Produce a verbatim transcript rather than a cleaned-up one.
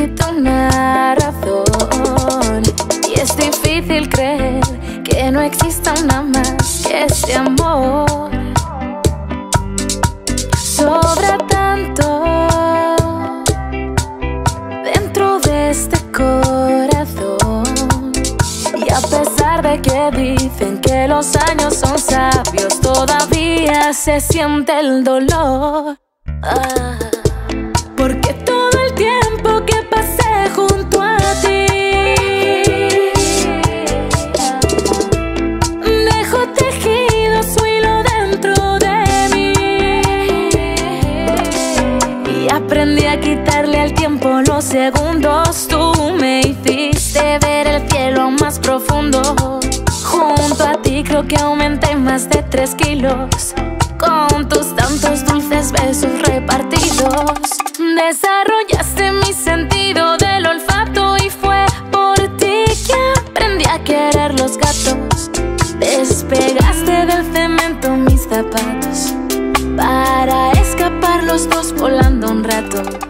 necesito una razón, y es difícil creer que no exista una más que ese amor. Sobra tanto dentro de este corazón, y a pesar de que dicen que los años son sabios, todavía se siente el dolor. Ah, porque todo el tiempo que pasé junto a ti dejó tejido su hilo dentro de mí, y aprendí a quitarle al tiempo los segundos. Tú me hiciste ver el cielo más profundo. Junto a ti creo que aumenté más de tres kilos, con tus tantos dulces besos repartidos. Desarrollaste mi sentido del olfato, y fue por ti que aprendí a querer los gatos. Despegaste del cemento mis zapatos para escapar los dos volando un rato.